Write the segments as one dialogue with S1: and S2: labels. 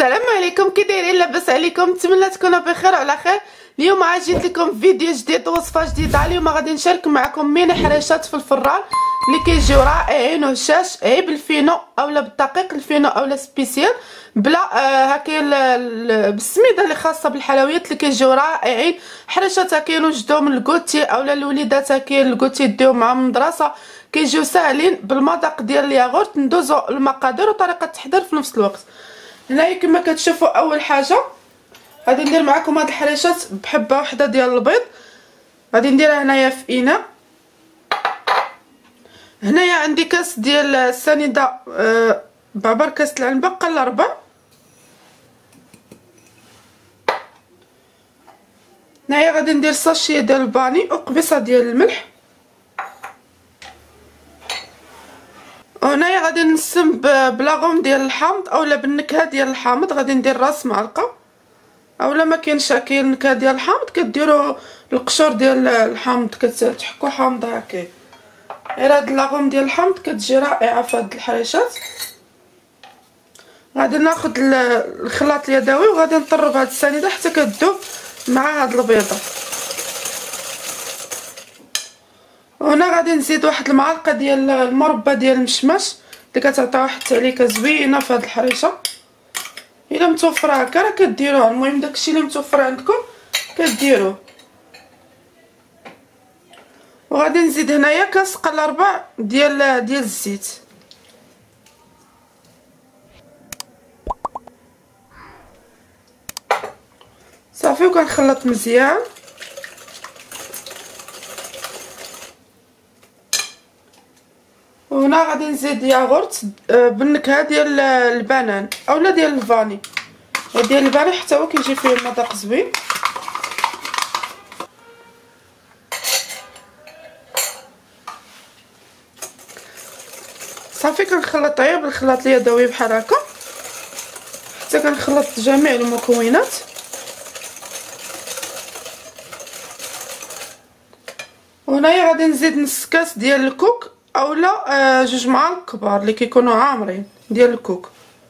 S1: السلام عليكم، كي دايرين؟ لاباس عليكم؟ نتمنى تكونوا بخير وعلى خير. اليوم عاد جيت لكم فيديو جديد ووصفه جديده. اليوم غادي نشارك معكم ميني حريشات في الفران اللي كيجيو رائعين وهشاش، بالفينو اولا بالدقيق، الفينو اولا سبيسيال بلا هكا بالسميده اللي خاصه بالحلويات اللي كيجيو رائعين. حريشات كينوجدوا من الكوتي اولا الوليدات الكوتي يديو معاهم من المدرسه، كيجيو ساهلين بالمذاق ديال الياغورت. ندوزو المقادير وطريقه التحضير في نفس الوقت. هنايا كما كتشوفوا اول حاجه غادي ندير معكم هاد الحريشات بحبه واحده ديال البيض. غادي نديرها هنايا في اناء. هنايا عندي كاس ديال السنيده بعبر كاس العنبه قل ربع. هنايا غادي ندير ساشيه ديال الباني وقبيصه ديال الملح. وهنايا غادي نسم بلاغوم ديال الحامض اولا بالنكهه ديال الحامض. غادي ندير راس معلقه، اولا ما كاينش كاين النكهه ديال الحامض كديروا القشور ديال الحامض كتحكوا حامض هكا. غير هاد اللاغوم ديال الحامض كتجي رائعه في هاد الحريشات. غادي ناخذ الخلاط اليدوي وغادي نطرب هاد السنيده حتى كتذوب مع هاد البيضه. وهنا غادي نزيد واحد المعلقه ديال المربى ديال المشماش اللي كتعطي واحد التعليكه زوينه في هاد الحريشه. الا متوفره هكا راه كديروه، المهم داكشي اللي متوفر عندكم كديروه. وغادي نزيد هنايا كاس قل ربع ديال الزيت. صافي وكنخلط مزيان. وهنا غادي نزيد ياغورت بالنكهه ديال البنان اولا ديال الفاني. ديال الباني حتى هو كيجي فيه مذاق زوين. صافي كنخلط غير بالخلاط اليدوي بحال هكا حتى كنخلط جميع المكونات. وهنايا غادي نزيد نص كاس ديال الكوك اولا جوج معالق كبار اللي كيكونوا عامرين ديال الكوك.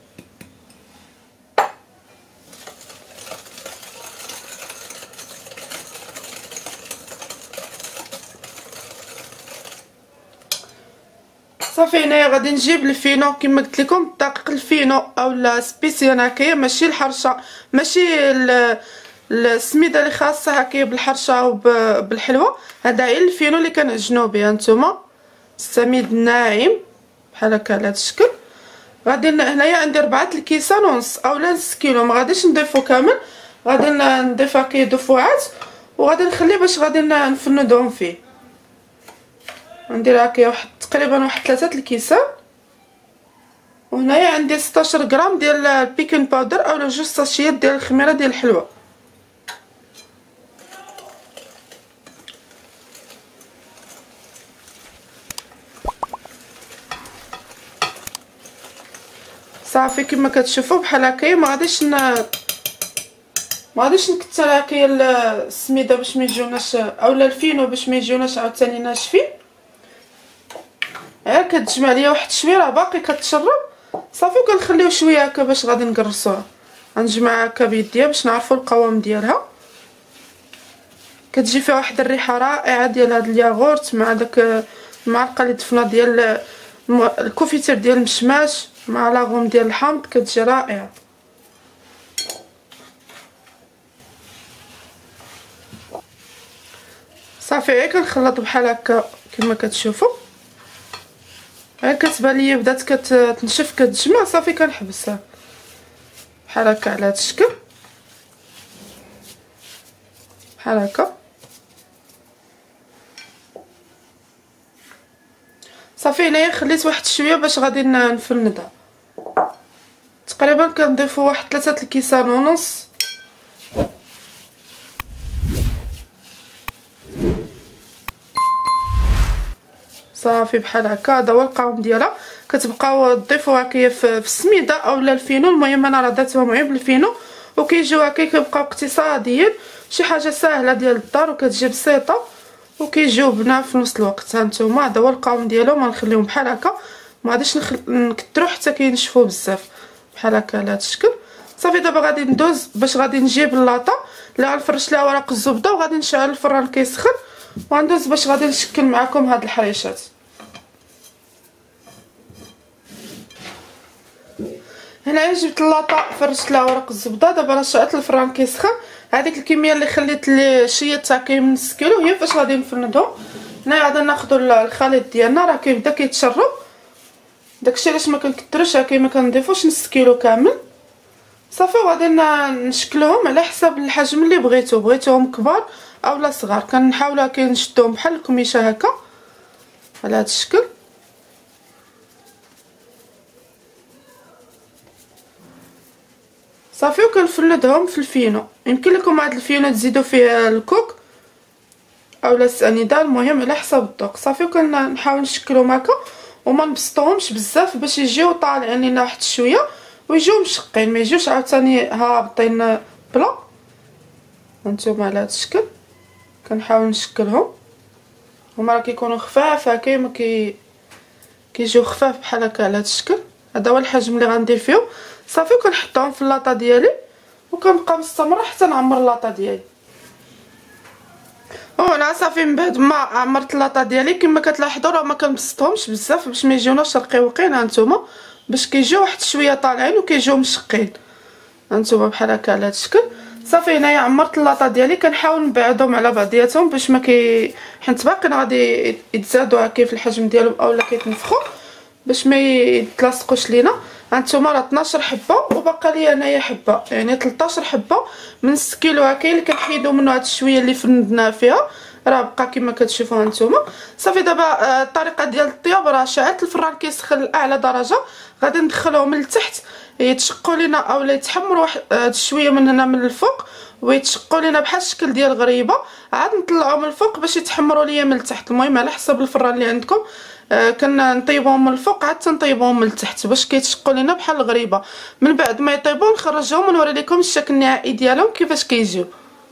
S1: صافي هنايا غادي نجيب الفينو كما قلت لكم، الدقيق الفينو اولا سبيسيال هكايا، ماشي الحرشه، ماشي السميده اللي خاصه هكايا بالحرشه وبالحلوه. هذا غير الفينو اللي كنعجنوا به نتوما، السميد الناعم بحال هكا على هذا الشكل. غادي هنايا عندي 4 الكيسان ونص اولا نص كيلو، ما غاديش نضيفو كامل، غادي نضيف هكايا دفعات وغادي نخليه باش غادي نفندهم فيه. ندير هكايا واحد تقريبا واحد 3 الكيسان. وهنايا عندي 16 غرام ديال البيكين باودر اولا 2 ساشيات ديال الخميره ديال الحلوه. صافي كما كتشوفوا بحال هكايا. ما غاديش نكثر هكايا السميده باش ما يجيوناش اولا الفينو باش ما يجيوناش عاوتاني ناشفين. غير كتجمع ليا واحد شويه راه باقي كتشرب. صافي وكنخليو شويه هكا باش غادي نقرصوها. غنجمع هكا بيديا باش نعرفوا القوام ديالها. كتجي فيها واحد الريحه رائعه ديال هذا الياغورت مع داك المعلقه اللي دفنا ديال الكوفيتير ديال المشماش مع لاغوم ديال الحامض، كتجي رائعه. صافي غير كنخلط بحال هكا كما كتشوفوا. غير كتبان ليا بدات كتنشف كتجمع، صافي كنحبسها بحال هكا على هذا الشكل بحال هكا. صافي هنايا خليت واحد شويه باش غادي نفندها. تقريبا كنضيفوا واحد 3 الكيسان ونص. صافي بحال هكا هذا هو القوام ديالها. كتبقاو تضيفوا هكايا في السميده اولا الفينو. المهم انا راه درتهم غير بالفينو وكيجيو هكا كيبقاو اقتصاديين، شي حاجه ساهله ديال الدار وكتجي بسيطه وكيجيو بنا في نفس الوقت. هانتوما هذا هو القوام ديالهم. غنخليهم بحال هكا، ما غاديش نكثروا حتى كينشفوا بزاف بحال هكا على هذا الشكل. صافي دابا غادي ندوز باش غادي نجيب اللاطه اللي غنفرش لها ورق الزبده، وغادي نشعل الفران كيسخن وغندوز باش غادي نشكل معكم هاد الحريشات. هنايا جبت اللاطه فرشت لها ورق الزبده، دابا راه شعلت الفران كيسخن. هذيك الكميه اللي خليت لي شيتها كيمنس كيلو هي فاش غادي نفندهم. هنايا غادي ناخذوا الخليط ديالنا، راه كيبدا كيتشرب، داكشي علاش ما كنكثروش، هكا ما كنضيفوش نص كيلو كامل. صافي وغادي نشكلهم على حسب الحجم اللي بغيتوهم كبار اولا صغار. كنحاولوا هكا نشدوهم بحال الكميشه هكا على هذا الشكل. صافي وكنفندهم في الفينو. يمكن لكم هاد الفينو تزيدوا فيه الكوك اولا السنيده، المهم على حسب الذوق. صافي وكنحاول نشكلهم هكا وما نبسطوهمش بزاف باش يجيو طالعين لينا واحد شويه ويجيو مشقين، ما يجيوش عاوتاني هابطين بلا. هانتوما على هذا الشكل كنحاول نشكلهم، هما راه كيكونوا خفاف هكا، كيجيو خفاف بحال هكا على هذا الشكل. هذا هو الحجم اللي غندير فيهم. صافي كنحطهم في اللاطه ديالي وكنبقى مستمره حتى نعمر اللاطه ديالي. هنا صافي من بعد ما عمرت اللاطه ديالي كما كتلاحظوا راه ما كنبسطهمش بزاف باش ما يجيوناش رقيقين. هانتوما باش كيجيو واحد شويه طالعين وكيجيو مشقين، هانتوما بحال هكا على هذا الشكل. صافي هنايا عمرت اللاطه ديالي، كنحاول نبعدهم على بعضياتهم باش ما حيت باقيين غادي يتزادوا هكا في الحجم ديالهم اولا كيتنفخوا باش ما يتلاصقوش لينا. هانتوما راه 12 حبه وباقا لي هنايا حبه، يعني 13 حبه من 6 كيلو هكا اللي كنحيدو منه هاد الشويه اللي فندنا فيها، راه بقى كما كتشوفوا هانتوما. صافي دابا الطريقه ديال الطياب، راه شعلت الفران كيسخن لاعلى درجه، غادي ندخلوهم من التحت يتشقوا لينا اولا يتحمروا واحد شويه من هنا من الفوق ويتشقوا لينا بحال الشكل ديال الغريبه، عاد نطلعوهم من الفوق باش يتحمروا ليا من التحت. المهم على حسب الفران اللي عندكم، كنطيبوهم من الفوق عاد تنطيبوهم من التحت باش كيتشقوا لينا بحال الغريبه. من بعد ما يطيبوا نخرجوهم ونوري لكم الشكل النهائي ديالهم كيفاش كيجيو.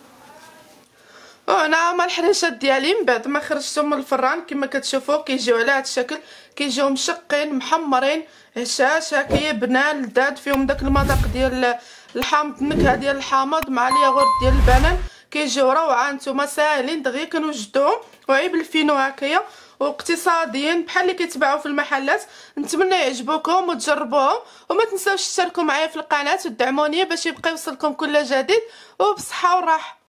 S1: وهنا هما الحريشات ديالي من بعد ما خرجتهم من الفران كما كتشوفوا كيجيو على هذا الشكل، كيجيو مشقين محمرين هشاش هكايا بنان لذاذ، فيهم داك المذاق ديال الحامض، النكهه ديال الحامض مع الياغورت ديال البنان، كيجيو روعه. نتوما ساهلين دغيا كنوجدوهم وعيب الفينو هكايا واقتصاديين بحال اللي كيتباعوا في المحلات. نتمنى يعجبوكم وتجربوهم، وما تنساوش تشتركوا معايا في القناه وتدعموني باش يبقى يوصلكم كل جديد، وبصحه وراحه.